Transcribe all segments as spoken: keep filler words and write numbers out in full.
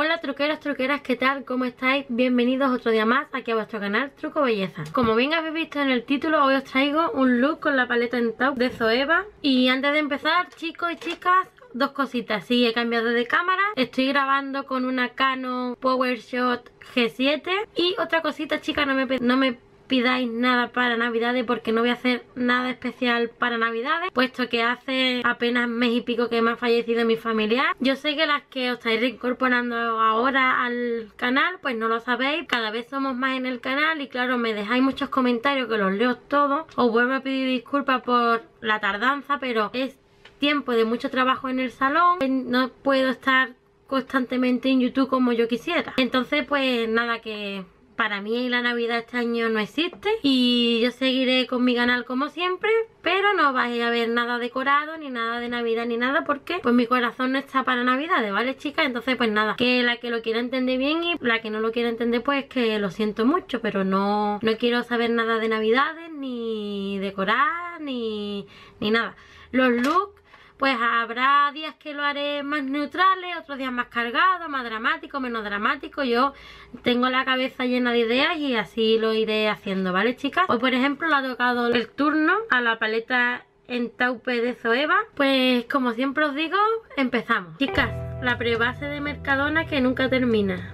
Hola truqueros, truqueras, ¿qué tal? ¿Cómo estáis? Bienvenidos otro día más aquí a vuestro canal Truco Belleza. Como bien habéis visto en el título, hoy os traigo un look con la paleta en taupe de Zoeva. Y antes de empezar, chicos y chicas, dos cositas. Sí, he cambiado de cámara, estoy grabando con una Canon PowerShot G siete. Y otra cosita, chicas, no me, no me pidáis nada para navidades, porque no voy a hacer nada especial para navidades, puesto que hace apenas mes y pico que me ha fallecido mi familiar. Yo sé que las que os estáis reincorporando ahora al canal pues no lo sabéis, cada vez somos más en el canal y claro, me dejáis muchos comentarios que los leo todos. Os vuelvo a pedir disculpas por la tardanza, pero es tiempo de mucho trabajo en el salón, no puedo estar constantemente en YouTube como yo quisiera. Entonces pues nada, que para mí la Navidad este año no existe y yo seguiré con mi canal como siempre, pero no vais a ver nada decorado, ni nada de Navidad, ni nada, porque pues mi corazón no está para Navidades, ¿vale, chicas? Entonces pues nada, que la que lo quiera entender bien y la que no lo quiera entender pues que lo siento mucho, pero no, no quiero saber nada de Navidades, ni decorar, ni, ni nada. Los looks, pues habrá días que lo haré más neutrales, otros días más cargados, más dramático, menos dramático. Yo tengo la cabeza llena de ideas y así lo iré haciendo, ¿vale, chicas? Hoy, por ejemplo, le ha tocado el turno a la paleta en taupe de Zoeva. Pues como siempre os digo, empezamos. Chicas, la prebase de Mercadona que nunca termina.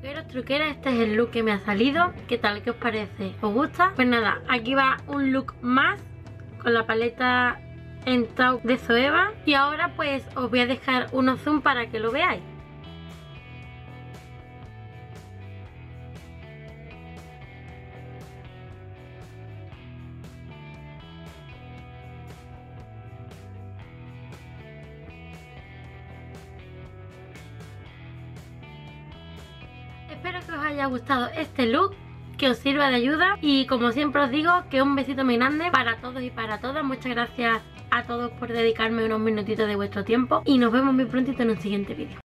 Truqueros, truqueras, este es el look que me ha salido. ¿Qué tal? ¿Qué os parece? ¿Os gusta? Pues nada, aquí va un look más con la paleta en taupe de Zoeva. Y ahora pues os voy a dejar unos zoom para que lo veáis. Espero que os haya gustado este look, que os sirva de ayuda y como siempre os digo que un besito muy grande para todos y para todas. Muchas gracias a todos por dedicarme unos minutitos de vuestro tiempo y nos vemos muy prontito en un siguiente vídeo.